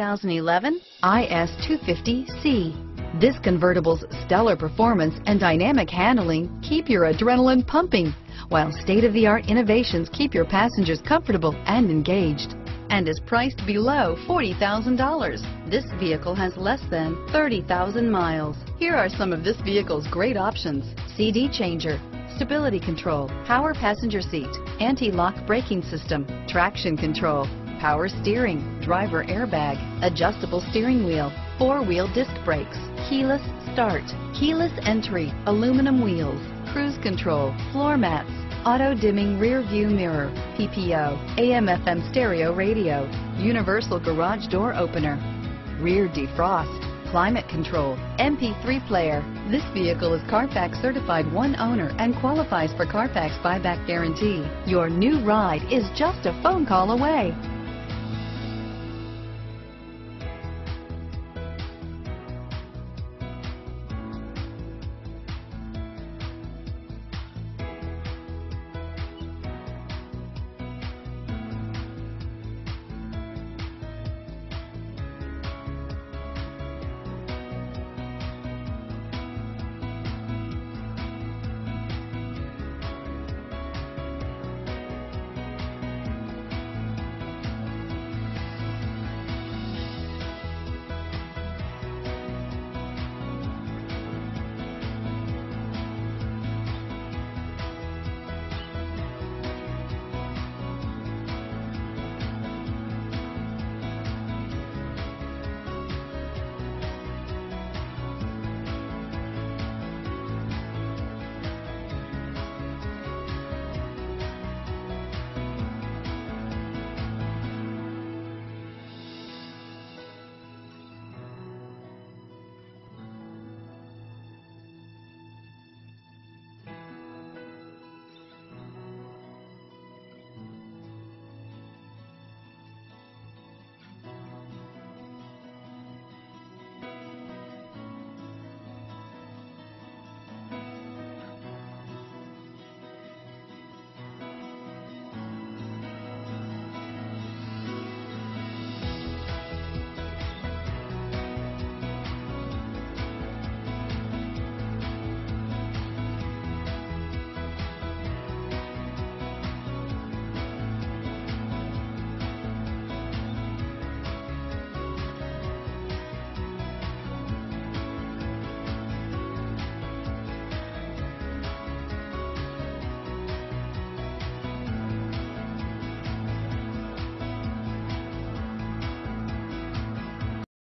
2011 IS250C. This convertible's stellar performance and dynamic handling keep your adrenaline pumping, while state-of-the-art innovations keep your passengers comfortable and engaged, and is priced below $40,000. This vehicle has less than 30,000 miles. Here are some of this vehicle's great options: CD changer, stability control, power passenger seat, anti-lock braking system, traction control, power steering, driver airbag, adjustable steering wheel, four-wheel disc brakes, keyless start, keyless entry, aluminum wheels, cruise control, floor mats, auto-dimming rear view mirror, PPO, AM/FM stereo radio, universal garage door opener, rear defrost, climate control, MP3 player. This vehicle is Carfax certified one owner and qualifies for Carfax buyback guarantee. Your new ride is just a phone call away.